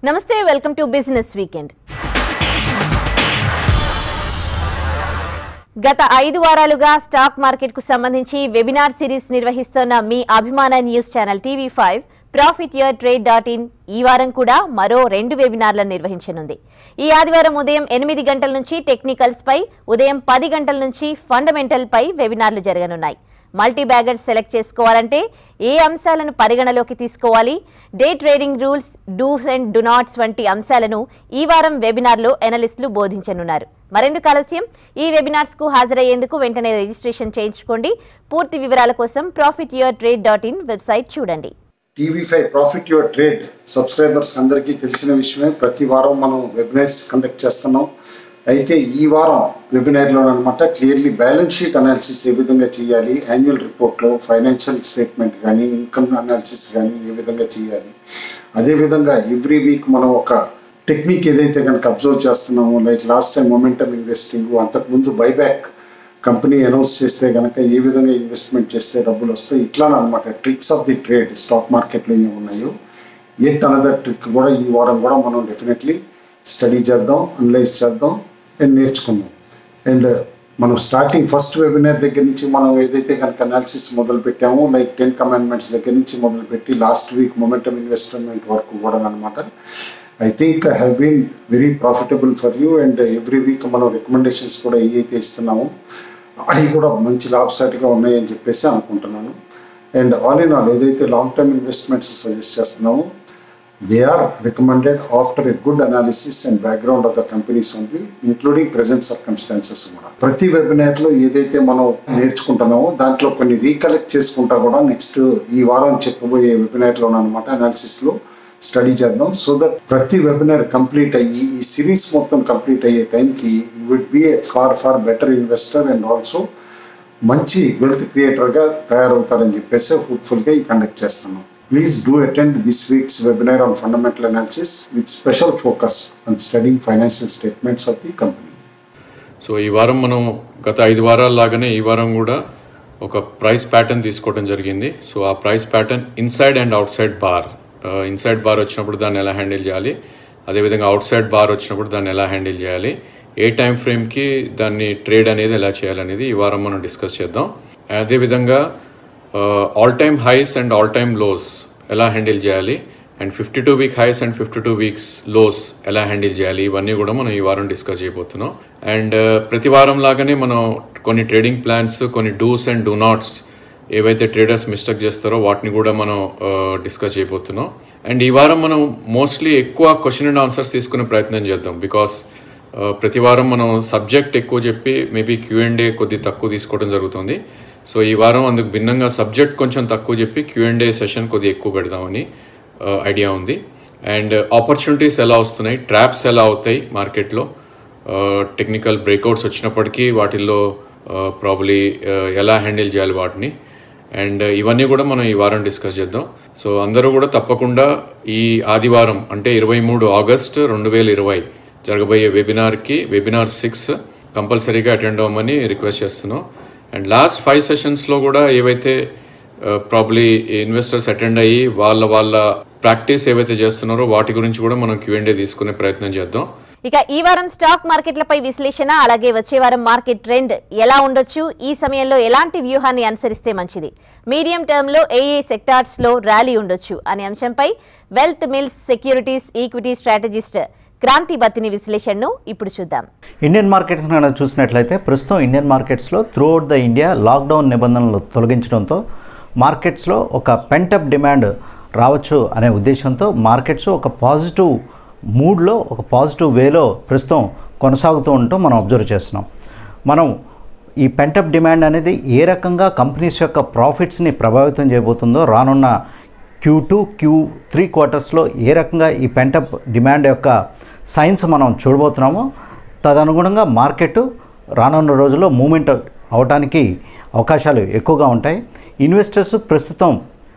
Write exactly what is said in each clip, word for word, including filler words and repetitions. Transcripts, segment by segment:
నమస్తే welcome to business weekend. గత ఐదు వారాలుగా స్టాక్ మార్కెట్ కు సంబంధించి వెబినార్ సిరీస్ నిర్వహిస్తున్న మీ అభిమాన news channel TV five profit your trade dot in ఈ వారం కూడా మరో రెండు వెబినార్లను నిర్వహించనుంది. ఈ ఆదివారం ఉదయం ఎనిమిది గంటల నుంచి టెక్నికల్స్ పై, ఉదయం పది గంటల నుంచి ఫండమెంటల్ పై వెబినార్లు జరగనున్నాయి. మల్టీ బ్యాగర్స్ సెలెక్ట్ చేసుకోవాలంటే ఏ అంశాలను పరిగణలోకి తీసుకోవాలి, day trading rules, dos and do nots వంటి అంశాలను ఈ వారం వెబినార్లో ఎనలిస్టులు బోధించనున్నారు. మరెందుకు ఆలస్యం, ఈ వెబినార్స్ కు హాజరయ్యేందుకు వెంటనే రిజిస్ట్రేషన్ చేయించుకోండి. పూర్తి వివరాల కోసం profit your trade dot in website చూడండి. TV five profit your trade subscribers అందరికీ తెలిసిన విషయమే. ప్రతి వారం మనం వెబినార్స్ కండక్ట్ చేస్తున్నాం. అయితే ఈ వారం వెబినార్లో అనమాట క్లియర్లీ బ్యాలెన్స్ షీట్ అనాలిసిస్ ఏ విధంగా చేయాలి, యాన్యువల్ రిపోర్ట్లో ఫైనాన్షియల్ స్టేట్మెంట్ కానీ, ఇన్కమ్ అనాలిసిస్ కానీ ఏ విధంగా చేయాలి, అదేవిధంగా ఎవ్రీ వీక్ మనం ఒక టెక్నిక్ ఏదైతే కనుక అబ్జర్వ్ చేస్తున్నామో, like last time momentum investing, అంతకుముందు బైబ్యాక్ కంపెనీ అనౌన్స్ చేస్తే కనుక ఏ విధంగా ఇన్వెస్ట్మెంట్ చేస్తే డబ్బులు వస్తాయి, ఇట్లా అనమాట tricks of the trade stock మార్కెట్లో ఏమున్నాయో ఎట్ అనదర్ ట్రిక్ కూడా ఈ వారం కూడా మనం డెఫినెట్లీ స్టడీ చేద్దాం, అనలైజ్ చేద్దాం అండ్ నేర్చుకుందాం. అండ్ మనం స్టార్టింగ్ ఫస్ట్ వెబినార్ దగ్గర నుంచి మనం ఏదైతే కనుక అనాలిసిస్ మొదలు పెట్టామో, లైక్ టెన్ కమాండ్మెంట్స్ దగ్గర నుంచి మొదలుపెట్టి లాస్ట్ వీక్ మొమెంటమ్ ఇన్వెస్ట్మెంట్ వరకు కూడా అనమాట I think have been very profitable for you. And every week మనం రికమెండేషన్స్ కూడా ఏవైతే ఇస్తున్నామో అవి కూడా మంచి లాభసాటిగా ఉన్నాయని చెప్పేసి అనుకుంటున్నాను. అండ్ ఆల్ ఇన్ ఆల్ ఏదైతే లాంగ్ టర్మ్ ఇన్వెస్ట్మెంట్స్ సజెస్ట్ చేస్తున్నామో they are recommended after a good analysis and background of the companies only, including present circumstances. ప్రతి వెబినార్లో ఏదైతే మనం నేర్చుకుంటున్నామో దాంట్లో కొన్ని రీకలెక్ట్ చేసుకుంటా కూడా నెక్స్ట్ ఈ వారం చెప్పబోయే వెబినార్లో అనమాట అనాలిసిస్లో స్టడీ చేద్దాం. సో దట్ ప్రతి వెబినార్ కంప్లీట్ అయ్యి ఈ సిరీస్ మొత్తం కంప్లీట్ అయ్యే టైంకి you would be a far far better investor and also మంచి వెల్త్ క్రియేటర్గా తయారవుతారని చెప్పేసి హోప్ఫుల్గా ఈ కండక్ట్ చేస్తున్నాం. Please do attend this week's webinar on fundamental analysis with special focus on studying financial statements of the company. So ఈ వారం మనం గత ఐదు వారాల లాగానే ఈ వారం కూడా ఒక ప్రైస్ ప్యాటర్న్ తీసుకోవడం జరిగింది. సో ఆ price pattern inside and outside bar, inside bar వచ్చినప్పుడు దాన్ని ఎలా హ్యాండిల్ చేయాలి, అదేవిధంగా అవుట్ సైడ్ బార్ వచ్చినప్పుడు దాన్ని ఎలా హ్యాండిల్ చేయాలి, ఏ టైం ఫ్రేమ్కి దాన్ని ట్రేడ్ అనేది ఎలా చేయాలనేది ఈ వారం మనం డిస్కస్ చేద్దాం. అదేవిధంగా all time highs and all time lows ఎలా హ్యాండిల్ చేయాలి, and fifty two week highs and fifty two weeks lows ఎలా హ్యాండిల్ చేయాలి, ఇవన్నీ కూడా మనం ఈ వారం డిస్కస్ చేయబోతున్నాం. అండ్ ప్రతి వారం లాగానే మనం కొన్ని ట్రేడింగ్ ప్లాన్స్, కొన్ని డూస్ అండ్ డూ నాట్స్ ఏవైతే ట్రేడర్స్ మిస్టేక్ చేస్తారో వాటిని కూడా మనం డిస్కస్ చేయబోతున్నాం. అండ్ ఈ వారం మనం మోస్ట్లీ ఎక్కువ క్వశ్చన్ అండ్ ఆన్సర్స్ తీసుకునే ప్రయత్నం చేద్దాం. బికాస్ ప్రతి వారం మనం సబ్జెక్ట్ ఎక్కువ చెప్పి మేబీ క్యూ అండ్ ఏ కొద్ది తక్కువ తీసుకోవడం జరుగుతుంది. సో ఈ వారం అందుకు భిన్నంగా సబ్జెక్ట్ కొంచెం తక్కువ చెప్పి క్యూ అండ్ ఏ సెషన్ కొద్దిగా ఎక్కువ పెడదామని ఐడియా ఉంది. అండ్ ఆపర్చునిటీస్ ఎలా వస్తున్నాయి, ట్రాప్స్ ఎలా అవుతాయి మార్కెట్లో, టెక్నికల్ బ్రేక్అవుట్స్ వచ్చినప్పటికీ వాటిల్లో ప్రాబ్లీ ఎలా హ్యాండిల్ చేయాలి వాటిని, అండ్ ఇవన్నీ కూడా మనం ఈ వారం డిస్కస్ చేద్దాం. సో అందరూ కూడా తప్పకుండా ఈ ఆదివారం అంటే ఇరవై మూడు ఆగస్ట్ రెండు వేల ఇరవై జరగబోయే వెబినార్కి వెబినార్ సిక్స్ కంపల్సరీగా అటెండ్ అవ్వమని రిక్వెస్ట్ చేస్తున్నాం. అండ్ లాస్ట్ ఫైవ్ సెషన్స్లో కూడా ఏవైతే ప్రాబ్లీ ఇన్వెస్టర్స్ అటెండ్ అయ్యి వాళ్ళ వాళ్ళ ప్రాక్టీస్ ఏవైతే చేస్తున్నారో వాటి గురించి కూడా మనం క్యూ అండ్ ఏ తీసుకునే ప్రయత్నం చేద్దాం. ఇక ఈ వారం స్టాక్ మార్కెట్లపై విశ్లేషణ, అలాగే వచ్చే వారం మార్కెట్ ట్రెండ్ ఎలా ఉండొచ్చు, ఈ సమయంలో ఎలాంటి వ్యూహాన్ని అనుసరిస్తే మంచిది, మీడియం టర్మ్ లో ఏ ఏ సెక్టార్స్ లో ర్యాలీ ఉండొచ్చు అనే అంశంపై wealth mills securities equity strategist Kranthi Battini విశ్లేషణను ఇప్పుడు చూద్దాం. ఇండియన్ మార్కెట్స్ కనుక చూసినట్లయితే ప్రస్తుతం ఇండియన్ మార్కెట్స్లో throughout the India lockdown నిబంధనలు తొలగించడంతో మార్కెట్స్లో ఒక పెంటప్ డిమాండ్ రావచ్చు అనే ఉద్దేశంతో మార్కెట్స్ ఒక పాజిటివ్ మూడ్లో, ఒక పాజిటివ్ వేలో ప్రస్తుతం కొనసాగుతూ ఉండటం మనం అబ్జర్వ్ చేస్తున్నాం. మనం ఈ పెంటప్ డిమాండ్ అనేది ఏ రకంగా కంపెనీస్ యొక్క ప్రాఫిట్స్ని ప్రభావితం చేయబోతుందో రానున్న క్యూ టూ క్యూ త్రీ క్వార్టర్స్లో ఏ రకంగా ఈ పెంటప్ డిమాండ్ యొక్క సైన్స్ మనం చూడబోతున్నామో తదనుగుణంగా మార్కెట్ రానున్న రోజుల్లో మూమెంట్ అవడానికి అవకాశాలు ఎక్కువగా ఉంటాయి. ఇన్వెస్టర్స్ ప్రస్తుతం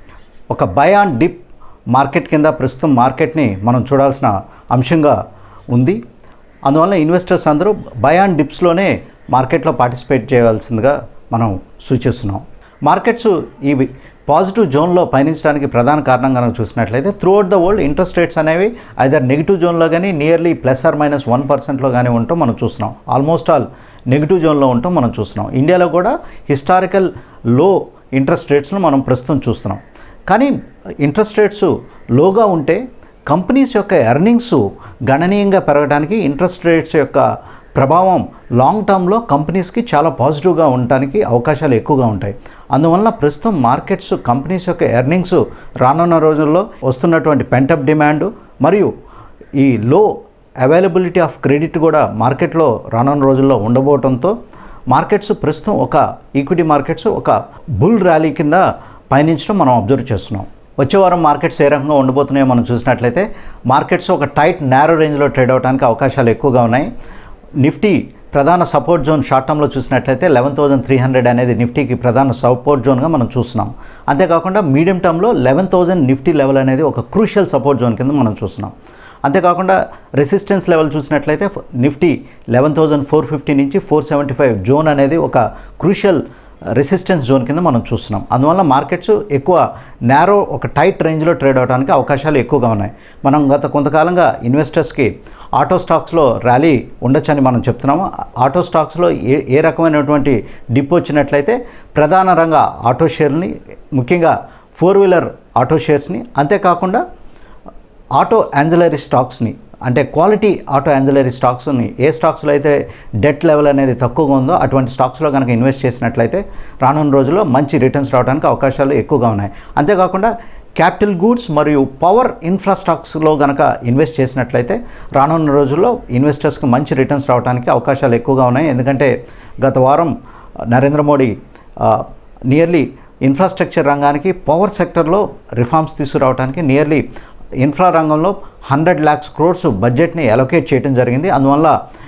ఒక బై ఆన్ డిప్ మార్కెట్ కింద ప్రస్తుతం మార్కెట్ని మనం చూడాల్సిన అంశంగా ఉంది. అందువల్ల ఇన్వెస్టర్స్ అందరూ బై ఆన్ డిప్స్లోనే మార్కెట్లో పార్టిసిపేట్ చేయవలసిందిగా మనం సూచిస్తున్నాం. మార్కెట్స్ ఈ పాజిటివ్ జోన్లో పయనించడానికి ప్రధాన కారణం కనుక చూసినట్లయితే throughout the world interest rates అనేవి ఐదర్ నెగిటివ్ జోన్లో కానీ nearly plus or minus one పర్సెంట్లో కానీ ఉంటాం మనం చూస్తున్నాం. ఆల్మోస్ట్ ఆల్ నెగిటివ్ జోన్లో ఉంటాం మనం చూస్తున్నాం. ఇండియాలో కూడా హిస్టారికల్ లో ఇంట్రెస్ట్ రేట్స్ను మనం ప్రస్తుతం చూస్తున్నాం. కానీ ఇంట్రెస్ట్ రేట్స్ లోగా ఉంటే కంపెనీస్ యొక్క ఎర్నింగ్స్ గణనీయంగా పెరగడానికి ఇంట్రెస్ట్ రేట్స్ యొక్క ప్రభావం లాంగ్ టర్మ్లో కంపెనీస్కి చాలా పాజిటివ్గా ఉండటానికి అవకాశాలు ఎక్కువగా ఉంటాయి. అందువలన ప్రస్తుతం మార్కెట్స్ కంపెనీస్ యొక్క ఎర్నింగ్స్ రానున్న రోజుల్లో వస్తున్నటువంటి పెంటప్ డిమాండ్ మరియు ఈ లో అవైలబిలిటీ ఆఫ్ క్రెడిట్ కూడా మార్కెట్లో రానున్న రోజుల్లో ఉండబోవడంతో మార్కెట్స్ ప్రస్తుతం ఒక ఈక్విటీ మార్కెట్స్ ఒక బుల్ ర్యాలీ కింద పయనించడం మనం అబ్జర్వ్ చేస్తున్నాం. వచ్చే వారం మార్కెట్స్ ఏ రకంగా ఉండబోతున్నాయో మనం చూసినట్లయితే మార్కెట్స్ ఒక టైట్ నేరో రేంజ్లో ట్రేడ్ అవడానికి అవకాశాలు ఎక్కువగా ఉన్నాయి. నిఫ్టీ ప్రధాన సపోర్ట్ జోన్ షార్ట్ టర్మ్లో చూసినట్లయితే లెవెన్ థౌసండ్ త్రీ హండ్రెడ్ అనేది నిఫ్టీకి ప్రధాన సపోర్ట్ జోన్గా మనం చూస్తున్నాం. అంతేకాకుండా మీడియం టర్మ్లో లెవెన్ థౌసండ్ నిఫ్టీ లెవెల్ అనేది ఒక క్రూషియల్ సపోర్ట్ జోన్ కింద మనం చూస్తున్నాం. అంతేకాకుండా రెసిస్టెన్స్ లెవెల్ చూసినట్లయితే Nifty eleven thousand four fifty నుంచి ఫోర్ సెవెంటీ ఫైవ్ జోన్ అనేది ఒక క్రూషియల్ రెసిస్టెన్స్ జోన్ కింద మనం చూస్తున్నాం. అందువల్ల మార్కెట్స్ ఎక్కువ నేరో ఒక టైట్ రేంజ్లో ట్రేడ్ అవడానికి అవకాశాలు ఎక్కువగా ఉన్నాయి. మనం గత కొంతకాలంగా ఇన్వెస్టర్స్కి ఆటో స్టాక్స్లో ర్యాలీ ఉండొచ్చని మనం చెప్తున్నాము. ఆటో స్టాక్స్లో ఏ ఏ రకమైనటువంటి డిప్ వచ్చినట్లయితే ప్రధాన రంగ ఆటో షేర్ని, ముఖ్యంగా ఫోర్ వీలర్ ఆటో షేర్స్ని, అంతేకాకుండా ఆటో యాన్సిలరీ స్టాక్స్ని, అంటే క్వాలిటీ ఆటో యాన్సిలరీ స్టాక్స్ని ఏ స్టాక్స్లో అయితే డెట్ లెవెల్ అనేది తక్కువగా ఉందో అటువంటి స్టాక్స్లో కనుక ఇన్వెస్ట్ చేసినట్లయితే రానున్న రోజుల్లో మంచి రిటర్న్స్ రావడానికి అవకాశాలు ఎక్కువగా ఉన్నాయి. అంతేకాకుండా క్యాపిటల్ గూడ్స్ మరియు పవర్ ఇన్ఫ్రాస్ట్రక్చర్లో కనుక ఇన్వెస్ట్ చేసినట్లయితే రానున్న రోజుల్లో ఇన్వెస్టర్స్కి మంచి రిటర్న్స్ రావడానికి అవకాశాలు ఎక్కువగా ఉన్నాయి. ఎందుకంటే గత వారం నరేంద్ర మోడీ నియర్లీ ఇన్ఫ్రాస్ట్రక్చర్ రంగానికి పవర్ సెక్టర్లో రిఫార్మ్స్ తీసుకురావడానికి నియర్లీ ఇన్ఫ్రా రంగంలో హండ్రెడ్ ల్యాక్స్ క్రోర్స్ బడ్జెట్ని అలొకేట్ చేయడం జరిగింది. అందువల్ల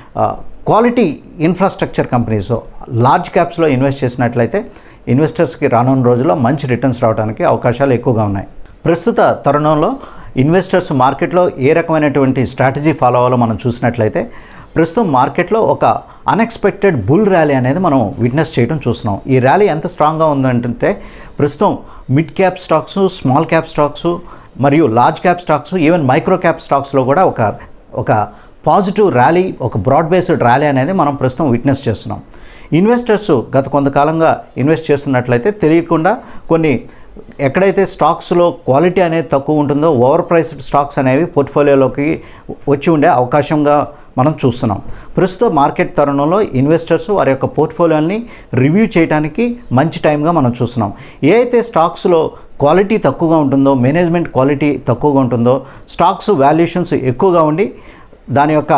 క్వాలిటీ ఇన్ఫ్రాస్ట్రక్చర్ కంపెనీస్ లార్జ్ క్యాప్స్లో ఇన్వెస్ట్ చేసినట్లయితే ఇన్వెస్టర్స్కి రానున్న రోజుల్లో మంచి రిటర్న్స్ రావడానికి అవకాశాలు ఎక్కువగా ఉన్నాయి. ప్రస్తుత తరుణంలో ఇన్వెస్టర్స్ మార్కెట్లో ఏ రకమైనటువంటి స్ట్రాటజీ ఫాలో అవ్వాలో మనం చూసినట్లయితే ప్రస్తుతం మార్కెట్లో ఒక అన్ఎక్స్పెక్టెడ్ బుల్ ర్యాలీ అనేది మనం విట్నెస్ చేయడం చూస్తున్నాం. ఈ ర్యాలీ ఎంత స్ట్రాంగ్గా ఉందంటే ప్రస్తుతం mid cap stocks, small cap stocks మరియు large cap stocks, even micro cap స్టాక్స్లో కూడా ఒక ఒక పాజిటివ్ ర్యాలీ, ఒక బ్రాడ్ బేస్డ్ ర్యాలీ అనేది మనం ప్రస్తుతం విట్నెస్ చేస్తున్నాం. ఇన్వెస్టర్స్ గత కొంతకాలంగా ఇన్వెస్ట్ చేస్తున్నట్లయితే తెలియకుండా కొన్ని ఎక్కడైతే స్టాక్స్లో క్వాలిటీ అనేది తక్కువ ఉంటుందో ఓవర్ ప్రైస్డ్ స్టాక్స్ అనేవి పోర్ట్ఫోలియోలోకి వచ్చి ఉండే అవకాశంగా మనం చూస్తున్నాం. ప్రస్తుత మార్కెట్ తరుణంలో ఇన్వెస్టర్స్ వారి యొక్క పోర్ట్ఫోలియోని రివ్యూ చేయడానికి మంచి టైంగా మనం చూస్తున్నాం. ఏ అయితే స్టాక్స్లో క్వాలిటీ తక్కువగా ఉంటుందో, మేనేజ్మెంట్ క్వాలిటీ తక్కువగా ఉంటుందో, స్టాక్స్ వాల్యుయేషన్స్ ఎక్కువగా ఉండి దాని యొక్క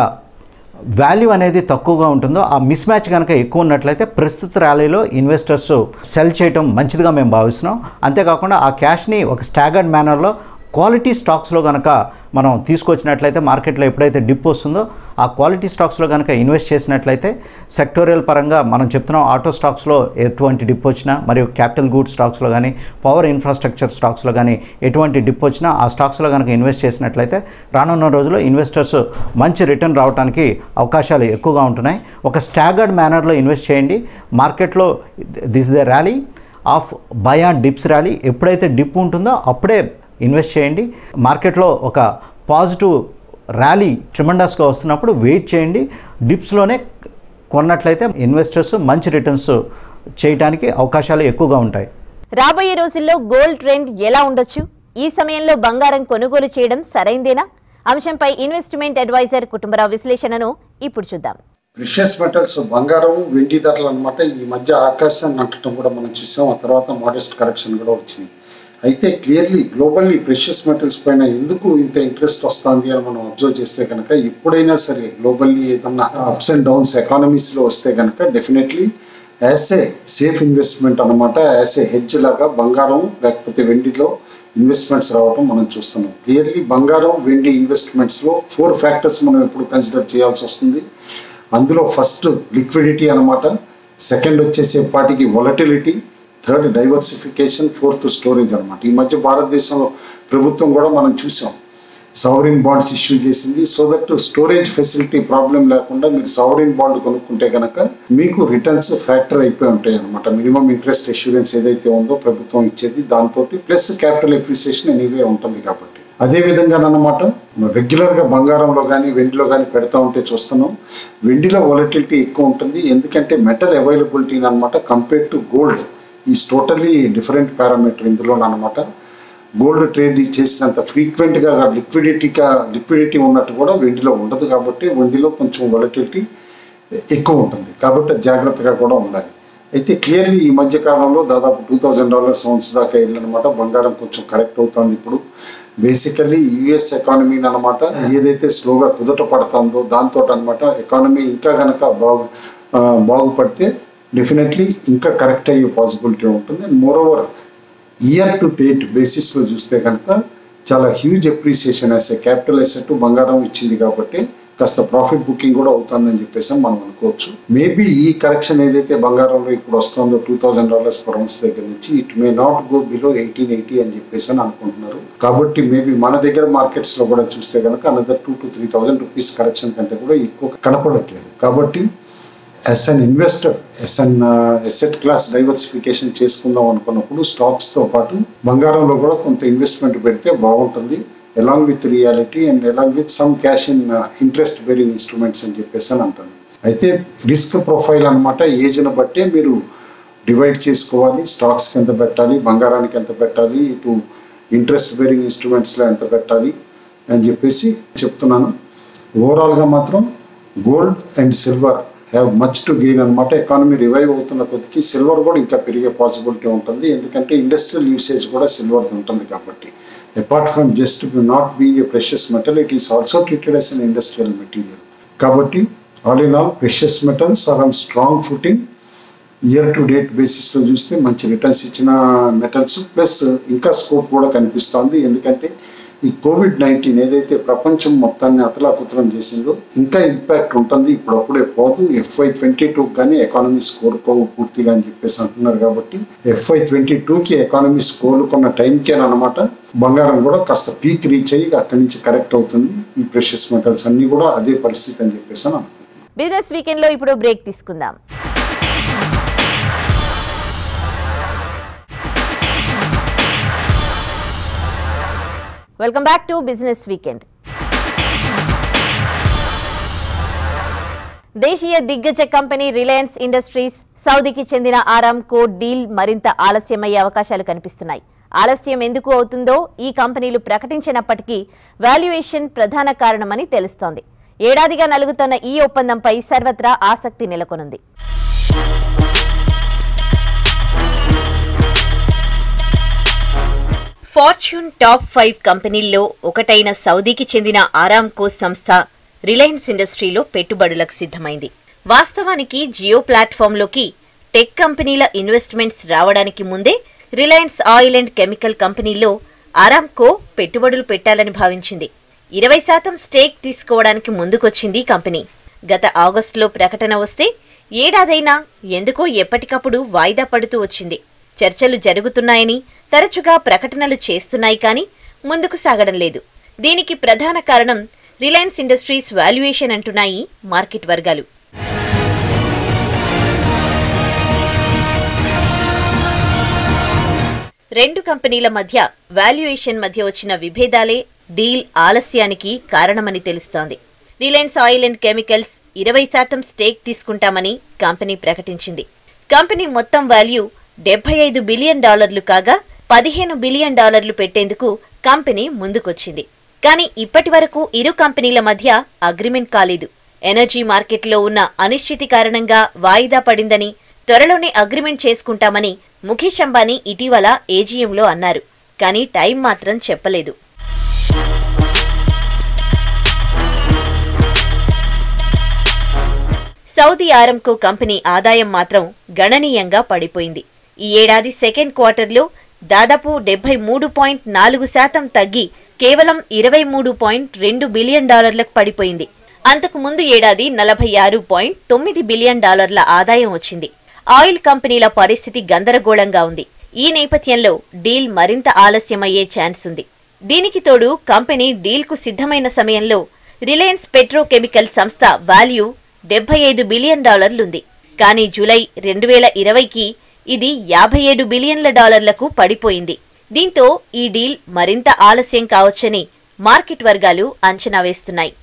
వాల్యూ అనేది తక్కువగా ఉంటుందో, ఆ మిస్ మ్యాచ్ కనుక ఎక్కువ ఉన్నట్లయితే ప్రస్తుత ర్యాలీలో ఇన్వెస్టర్స్ సెల్ చేయడం మంచిదిగా మేము భావిస్తున్నాం. అంతేకాకుండా ఆ క్యాష్ని ఒక స్టాగర్డ్ మేనర్లో క్వాలిటీ స్టాక్స్లో కనుక మనం తీసుకొచ్చినట్లయితే మార్కెట్లో ఎప్పుడైతే డిప్ వస్తుందో ఆ క్వాలిటీ స్టాక్స్లో కనుక ఇన్వెస్ట్ చేసినట్లయితే సెక్టోరియల్ పరంగా మనం చెప్తున్నాం ఆటో స్టాక్స్లో ఎటువంటి డిప్ వచ్చినా మరియు క్యాపిటల్ గూడ్స్ స్టాక్స్లో కానీ పవర్ ఇన్ఫ్రాస్ట్రక్చర్ స్టాక్స్లో కానీ ఎటువంటి డిప్ వచ్చినా ఆ స్టాక్స్లో కనుక ఇన్వెస్ట్ చేసినట్లయితే రానున్న రోజుల్లో ఇన్వెస్టర్స్ మంచి రిటర్న్ రావడానికి అవకాశాలు ఎక్కువగా ఉంటున్నాయి. ఒక స్టాగర్డ్ మేనర్లో ఇన్వెస్ట్ చేయండి. మార్కెట్లో this the rally of buy on dips rally. ఎప్పుడైతే డిప్ ఉంటుందో అప్పుడే ఇన్వెస్ట్ చేయండి. మార్కెట్లో ఒక పాజిటివ్ ర్యాలీ ట్రిమండస్గా వస్తున్నప్పుడు వెయిట్ చేయండి. డిప్స్లోనే కొన్నట్లయితే ఇన్వెస్టర్స్ మంచి రిటర్న్స్ చేయడానికి అవకాశాలు ఎక్కువగా ఉంటాయి. రాబోయే రోజుల్లో గోల్డ్ ట్రెండ్ ఎలా ఉండొచ్చు? ఈ సమయంలో బంగారం కొనుగోలు చేయడం సరైందేనా? అంశంపై ఇన్వెస్ట్మెంట్ అడ్వైజర్ కుటుంబరావు విశ్లేషణను ఇప్పుడు చూద్దాం. ప్రిషియస్ మెటల్స్ బంగారం, వెండి ధరలు అనమాట ఈ మధ్య ఆకాశాన్ని అంటడం కూడా మనం చూసాం. ఆ తర్వాత మోడెస్ట్ కరెక్షన్ కూడా వచ్చింది. అయితే క్లియర్లీ గ్లోబల్లీ ప్రెషియస్ మెటల్స్ పైన ఎందుకు ఇంత ఇంట్రెస్ట్ వస్తుంది అని మనం అబ్జర్వ్ చేస్తే కనుక ఎప్పుడైనా సరే గ్లోబల్లీ ఏదన్నా అప్స్ అండ్ డౌన్స్ ఎకానమీస్లో వస్తే కనుక definitely as a safe investment అనమాట, యాజ్ ఏ హెడ్జ్ లాగా బంగారం లేకపోతే వెండిలో ఇన్వెస్ట్మెంట్స్ రావడం మనం చూస్తున్నాం. క్లియర్లీ బంగారం, వెండి ఇన్వెస్ట్మెంట్స్లో ఫోర్ ఫ్యాక్టర్స్ మనం ఎప్పుడు కన్సిడర్ చేయాల్సి వస్తుంది. అందులో ఫస్ట్ లిక్విడిటీ అనమాట, సెకండ్ వచ్చేసేపాటికి volatility, third diversification, fourth storage అనమాట. ఈ మధ్య భారతదేశంలో ప్రభుత్వం కూడా మనం చూసాం సావరిన్ బాండ్స్ ఇష్యూ చేసింది. So that storage facility problem లేకుండా మీరు సావరిన్ బాండ్ కొనుక్కుంటే కనుక మీకు రిటర్న్స్ ఫ్యాక్టర్ అయిపోయి ఉంటాయి అనమాట. మినిమం ఇంట్రెస్ట్ అష్యూరెన్స్ ఏదైతే ఉందో ప్రభుత్వం ఇచ్చేది దాంతో ప్లస్ క్యాపిటల్ ఎప్రిసియేషన్ ఎనీవే ఉంటుంది కాబట్టి. అదే విధంగా అన్నమాట రెగ్యులర్గా బంగారంలో కానీ వెండిలో కానీ పెడతా ఉంటే చూస్తున్నాం వెండిలో వాలటిలిటీ ఎక్కువ ఉంటుంది. ఎందుకంటే మెటల్ అవైలబిలిటీ అనమాట compare to gold is totally different parameter ఇందులో అనమాట. గోల్డ్ ట్రేడ్ చేసినంత ఫ్రీక్వెంట్గా లిక్విడిటీగా లిక్విడిటీ ఉన్నట్టు కూడా వెండిలో ఉండదు కాబట్టి వెండిలో కొంచెం వాలటిలిటీ ఎక్కువ ఉంటుంది కాబట్టి జాగ్రత్తగా కూడా ఉండాలి. అయితే క్లియర్లీ ఈ మధ్య కాలంలో దాదాపు టూ థౌజండ్ డాలర్స్ అవున్స్ దాకా వెళ్ళనమాట. బంగారం కొంచెం కరెక్ట్ అవుతుంది ఇప్పుడు. బేసికల్లీ యుఎస్ ఎకానమీని అనమాట ఏదైతే స్లోగా కుదుట పడుతుందో దాంతో అనమాట ఎకానమీ ఇంకా కనుక బాగు బాగుపడితే డెఫినెట్లీ ఇంకా కరెక్ట్ అయ్యే పాసిబిలిటీ ఉంటుంది. And more over year to date బేసిస్లో చూస్తే కనుక చాలా హ్యూజ్ అప్రిసియేషన్ వేసే క్యాపిటల్ అసెట్ బంగారం ఇచ్చింది కాబట్టి కాస్త ప్రాఫిట్ బుకింగ్ కూడా అవుతుందని చెప్పేసి మనం అనుకోవచ్చు. మేబీ ఈ కరెక్షన్ ఏదైతే బంగారంలో ఇప్పుడు వస్తుందో two thousand dollars per ounce దగ్గర నుంచి it may not go below eighteen eighty అని చెప్పేసి అని అనుకుంటున్నారు. కాబట్టి మేబీ మన దగ్గర మార్కెట్స్లో కూడా చూస్తే కనుక another two to three thousand rupees correction కంటే కూడా ఎక్కువ కనపడట్లేదు. కాబట్టి as an investor as an asset class diversification చేసుకుందాం అనుకున్నప్పుడు స్టాక్స్తో పాటు బంగారంలో కూడా కొంత ఇన్వెస్ట్మెంట్ పెడితే బాగుంటుంది. Along with reality and along with some cash in interest bearing instruments అని చెప్పేసి అని అంటాను. అయితే రిస్క్ ప్రొఫైల్ అనమాట ఏజ్ని బట్టే మీరు డివైడ్ చేసుకోవాలి. స్టాక్స్కి ఎంత పెట్టాలి, బంగారానికి ఎంత పెట్టాలి, ఇటు ఇంట్రెస్ట్ బేరింగ్ ఇన్స్ట్రుమెంట్స్లో ఎంత పెట్టాలి అని చెప్పేసి చెప్తున్నాను. ఓవరాల్గా మాత్రం gold and silver have much to gain అనమాట. ఎకానమీ రివైవ్ అవుతున్న కొద్దికి సిల్వర్ కూడా ఇంకా పెరిగే పాసిబిలిటీ ఉంటుంది. ఎందుకంటే ఇండస్ట్రియల్ యూసేజ్ కూడా సిల్వర్ ఉంటుంది కాబట్టి. Apart from just not being a precious metal it is also treated as an industrial material. కాబట్టి all in all precious metals are on strong footing. Year to date బేసిస్లో చూస్తే మంచి returns ఇచ్చిన metals plus ఇంకా scope కూడా కనిపిస్తుంది. ఎందుకంటే ఈ కోవిడ్ నైన్టీన్ ఏదైతే ప్రపంచం మొత్తాన్ని అతలాకుతలం చేసిందో ఇంకా ఇంపాక్ట్ ఉంటుంది. ఇప్పుడప్పుడే పోదు. ఎఫ్ఐ ట్వంటీ టూ కానీ ఎకానమీస్ కోరుకోవు పూర్తిగా అని చెప్పేసి అంటున్నారు. కాబట్టి ఎఫ్ఐ ట్వంటీ టూకి ఎకానమీస్ కోలుకున్న టైంకే అనమాట బంగారం కూడా కాస్త పీక్ రీచ్ అయ్యి అక్కడి నుంచి కరెక్ట్ అవుతుంది. ఈ ప్రెషియస్ మెటల్స్ అన్ని కూడా అదే పరిస్థితి అని చెప్పేసి అని అనుకుంటున్నాను. బిజినెస్ వీకెండ్ లో ఇప్పుడు బ్రేక్ తీసుకుందాం. Welcome back to business weekend. దేశీయ దిగ్గజ కంపెనీ రిలయన్స్ ఇండస్ట్రీస్ సౌదీకి చెందిన ఆరామ్కో డీల్ మరింత ఆలస్యమయ్యే అవకాశాలు కనిపిస్తున్నాయి. ఆలస్యం ఎందుకు అవుతుందో ఈ కంపెనీలు ప్రకటించినప్పటికీ వాల్యుయేషన్ ప్రధాన కారణమని తెలుస్తోంది. ఏడాదిగా నలుగుతున్న ఈ ఒప్పందంపై సర్వత్రా ఆసక్తి నెలకొనుంది. ఫార్చ్యూన్ టాప్ ఫైవ్ కంపెనీల్లో ఒకటైన సౌదీకి చెందిన ఆరామ్కో సంస్థ రిలయన్స్ ఇండస్ట్రీలో పెట్టుబడులకు సిద్ధమైంది. వాస్తవానికి జియో ప్లాట్ఫామ్లోకి టెక్ కంపెనీల ఇన్వెస్ట్మెంట్స్ రావడానికి ముందే రిలయన్స్ ఆయిల్ అండ్ కెమికల్ కంపెనీలో ఆరామ్కో పెట్టుబడులు పెట్టాలని భావించింది. ఇరవై శాతం స్టేక్ తీసుకోవడానికి ముందుకొచ్చింది కంపెనీ. గత ఆగస్టులో ప్రకటన వస్తే ఏడాదైనా ఎందుకో ఎప్పటికప్పుడు వాయిదా పడుతూ వచ్చింది. చర్చలు జరుగుతున్నాయని తరచుగా ప్రకటనలు చేస్తున్నాయి కానీ ముందుకు సాగడం లేదు. దీనికి ప్రధాన కారణం రిలయన్స్ ఇండస్ట్రీస్ వాల్యుయేషన్ అంటున్నాయి మార్కెట్ వర్గాలు. రెండు కంపెనీల మధ్య వాల్యుయేషన్ మధ్య వచ్చిన విభేదాలే డీల్ ఆలస్యానికి కారణమని తెలుస్తోంది. రిలయన్స్ ఆయిల్ అండ్ కెమికల్స్ ఇరవై శాతం స్టేక్ తీసుకుంటామని కంపెనీ ప్రకటించింది. కంపెనీ మొత్తం వాల్యూ డెబ్బై ఐదు బిలియన్ డాలర్లు కాగా పదిహేను బిలియన్ డాలర్లు పెట్టేందుకు కంపెనీ ముందుకొచ్చింది. కానీ ఇప్పటి వరకు ఇరు కంపెనీల మధ్య అగ్రిమెంట్ కాలేదు. ఎనర్జీ మార్కెట్లో ఉన్న అనిశ్చితి కారణంగా వాయిదా పడిందని, త్వరలోనే అగ్రిమెంట్ చేసుకుంటామని ముఖేష్ అంబానీ ఇటీవల ఏజీఎంలో అన్నారు. కానీ టైం మాత్రం చెప్పలేదు. సౌదీ ఆరామ్కో కంపెనీ ఆదాయం మాత్రం గణనీయంగా పడిపోయింది. ఈ ఏడాది సెకండ్ క్వార్టర్లో దాదాపు డెబ్బై మూడు పాయింట్ నాలుగు శాతం తగ్గి కేవలం ఇరవై మూడు పాయింట్ రెండు బిలియన్ డాలర్లకు పడిపోయింది. అంతకు ముందు ఏడాది నలభై ఆరు పాయింట్ తొమ్మిది బిలియన్ డాలర్ల ఆదాయం వచ్చింది. ఆయిల్ కంపెనీల పరిస్థితి గందరగోళంగా ఉంది. ఈ నేపథ్యంలో డీల్ మరింత ఆలస్యమయ్యే ఛాన్స్ ఉంది. దీనికి తోడు కంపెనీ డీల్కు సిద్ధమైన సమయంలో రిలయన్స్ పెట్రోకెమికల్ సంస్థ వాల్యూ డెబ్బై ఐదు బిలియన్ డాలర్లుంది. కానీ జూలై రెండు వేల ఇరవైకి ఇది యాభై ఏడు బిలియన్ల డాలర్లకు పడిపోయింది. దీంతో ఈ డీల్ మరింత ఆలస్యం కావచ్చని మార్కెట్ వర్గాలు అంచనా వేస్తున్నాయి.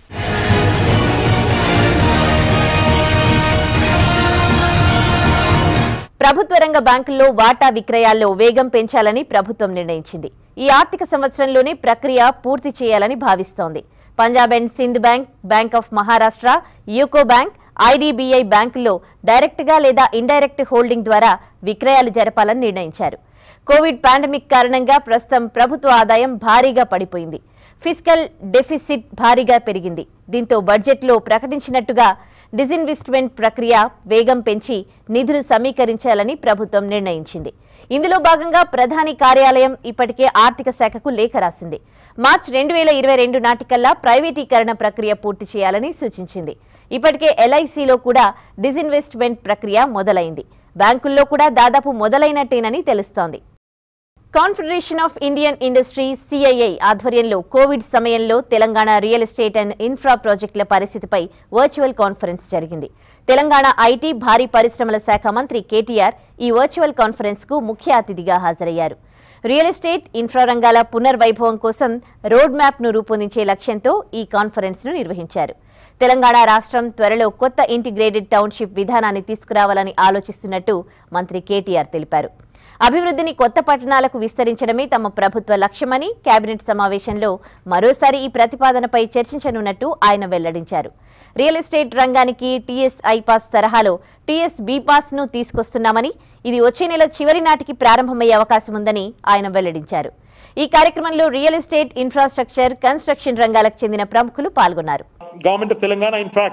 ప్రభుత్వ రంగ బ్యాంకుల్లో వాటా విక్రయాల్లో వేగం పెంచాలని ప్రభుత్వం నిర్ణయించింది. ఈ ఆర్థిక సంవత్సరంలోనే ప్రక్రియ పూర్తి చేయాలని భావిస్తోంది. Punjab and Sind bank, bank of Maharashtra, UCO bank, IDBI బ్యాంకుల్లో డైరెక్ట్గా లేదా ఇండైరెక్ట్ హోల్డింగ్ ద్వారా విక్రయాలు జరపాలని నిర్ణయించారు. కోవిడ్ పాండమిక్ కారణంగా ప్రస్తుతం ప్రభుత్వ ఆదాయం భారీగా పడిపోయింది. ఫిస్కల్ డెఫిసిట్ భారీగా పెరిగింది. దీంతో బడ్జెట్లో ప్రకటించినట్టుగా డిజిన్వెస్ట్మెంట్ ప్రక్రియ వేగం పెంచి నిధులు సమీకరించాలని ప్రభుత్వం నిర్ణయించింది. ఇందులో భాగంగా ప్రధాని కార్యాలయం ఇప్పటికే ఆర్థిక శాఖకు లేఖ రాసింది. మార్చి రెండు వేల ఇరవై రెండు నాటికల్లా ప్రైవేటీకరణ ప్రక్రియ పూర్తి చేయాలని సూచించింది. ఇప్పటికే ఎల్ఐసిలో కూడా డిజిన్వెస్ట్మెంట్ ప్రక్రియ మొదలైంది. బ్యాంకుల్లో కూడా దాదాపు మొదలైనట్టేనని తెలుస్తోంది. Confederation of Indian industry CII ఆధ్వర్యంలో కోవిడ్ సమయంలో Telangana real estate and infra ప్రాజెక్టుల పరిస్థితిపై వర్చువల్ కాన్ఫరెన్స్ జరిగింది. తెలంగాణ ఐటీ భారీ పరిశ్రమల శాఖ మంత్రి కేటీఆర్ ఈ వర్చువల్ కాన్ఫరెన్స్ కు ముఖ్య అతిథిగా హాజరయ్యారు. రియల్ ఎస్టేట్, ఇన్ఫ్రా రంగాల పునర్వైభవం కోసం రోడ్ మ్యాప్ ను రూపొందించే లక్ష్యంతో ఈ కాన్ఫరెన్స్ ను నిర్వహించారు. తెలంగాణ రాష్ట్రం త్వరలో కొత్త ఇంటిగ్రేటెడ్ టౌన్షిప్ విధానాన్ని తీసుకురావాలని ఆలోచిస్తున్నట్టు మంత్రి కేటీఆర్ తెలిపారు. అభివృద్ధిని కొత్త పట్టణాలకు విస్తరించడమే తమ ప్రభుత్వ లక్ష్యమని కేబినెట్ సమావేశంలో మరోసారి ఈ ప్రతిపాదనపై చర్చించనున్నట్టు ఆయన వెల్లడించారు. రియల్ ఎస్టేట్ రంగానికి టీఎస్ ఐపాస్ తరహాలో టీఎస్ బీపాస్ ను తీసుకొస్తున్నామని, ఇది వచ్చే నెల చివరి నాటికి ప్రారంభమయ్యే అవకాశం ఉందని ఆయన వెల్లడించారు. ఈ కార్యక్రమంలో రియల్ ఎస్టేట్, ఇన్ఫ్రాస్ట్రక్చర్, కన్స్ట్రక్షన్ రంగాలకు చెందిన ప్రముఖులు పాల్గొన్నారు. Government of Telangana, in fact,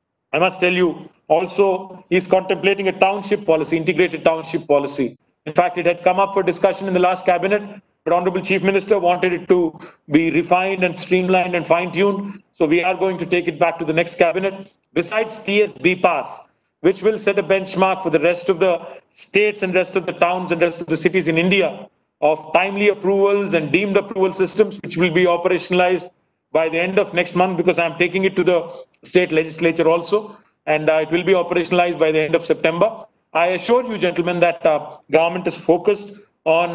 I must tell you, also is contemplating a township policy, integrated township policy. In fact, it had come up for discussion in the last cabinet, but Honorable Chief Minister wanted it to be refined and streamlined and fine-tuned. So we are going to take it back to the next cabinet. Besides T S B Pass, which will set a benchmark for the rest of the states and rest of the towns and rest of the cities in India of timely approvals and deemed approval systems, which will be operationalized by the end of next month, because I'm taking it to the state legislature also, and uh, it will be operationalized by the end of September. I assure you, gentlemen, that uh, government is focused on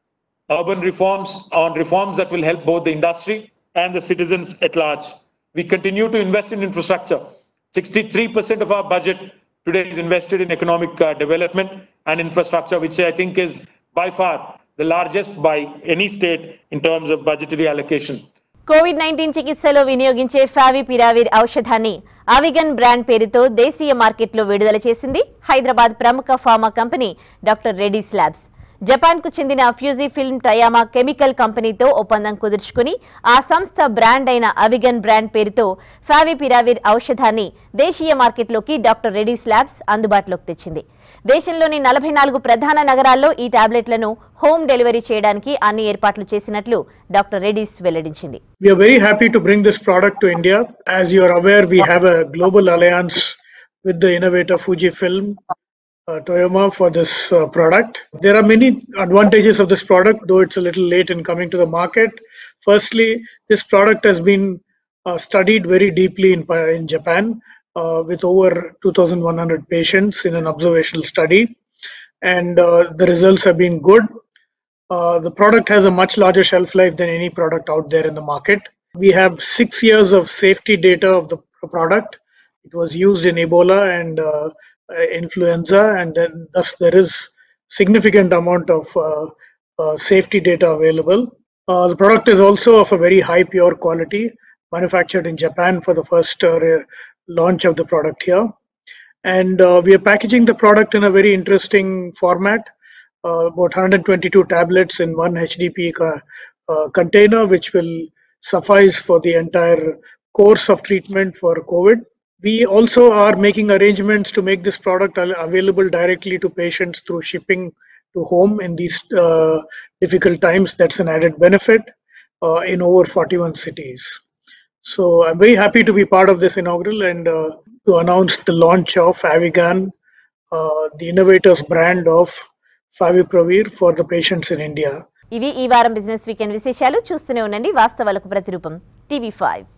urban reforms, on reforms that will help both the industry and the citizens at large. We continue to invest in infrastructure. sixty-three percent of our budget today is invested in economic uh, development and infrastructure, which I think is by far the largest by any state in terms of budgetary allocation. Covid nineteen చికిత్సలో వినియోగించే favipiravir ఔషధాన్ని అవిగన్ brand పేరుతో దేశీయ మార్కెట్లో విడుదల చేసింది హైదరాబాద్ ప్రముఖ pharma company doctor Reddy's labs. జపాన్కు చెందిన ఫ్యూజీ ఫిల్మ్ టయామా కెమికల్ కంపెనీతో ఒప్పందం కుదుర్చుకుని ఆ సంస్థ బ్రాండ్ అయిన అవిగన్ బ్రాండ్ పేరుతో ఫావిపిరావిర్ ఔషధాన్ని దేశీయ మార్కెట్లోకి డాక్టర్ రెడ్డీస్ ల్యాబ్స్ అందుబాటులోకి తెచ్చింది. దేశంలోని నలభై నాలుగు ప్రధాన నగరాల్లో ఈ టాబ్లెట్లను హోమ్ డెలివరీ చేయడానికి అన్ని ఏర్పాట్లు చేసినట్లు డాక్టర్ రెడ్డీస్ వెల్లడించింది. We are very happy to bring this product to India. As you are aware, we have a global alliance with the innovator Fujifilm uh, Toyama for this uh, product. There are many advantages of this product, though it's a little late in coming to the market. Firstly, this product has been uh, studied very deeply in, in Japan uh, with over two thousand one hundred patients in an observational study, and uh, the results have been good. Uh, the product has a much larger shelf life than any product out there in the market. We have six years of safety data of the product. It was used in Ebola and uh, influenza, and then thus there is significant amount of uh, uh, safety data available. Uh, the product is also of a very high pure quality, manufactured in Japan for the first uh, launch of the product here. And uh, we are packaging the product in a very interesting format. Uh, about one hundred twenty-two tablets in one H D P uh, uh, container, which will suffice for the entire course of treatment for COVID. We also are making arrangements to make this product available directly to patients through shipping to home in these uh, difficult times. That's an added benefit uh, in over forty-one cities. So I'm very happy to be part of this inaugural and uh, to announce the launch of Avigan, uh, the innovator's brand of Favipiravir for the patients in India. ఇవి ఈ వారం business weekend విశేషాలు. చూస్తూనే ఉండండి వాస్తవాలకు ప్రతిరూపం TV five.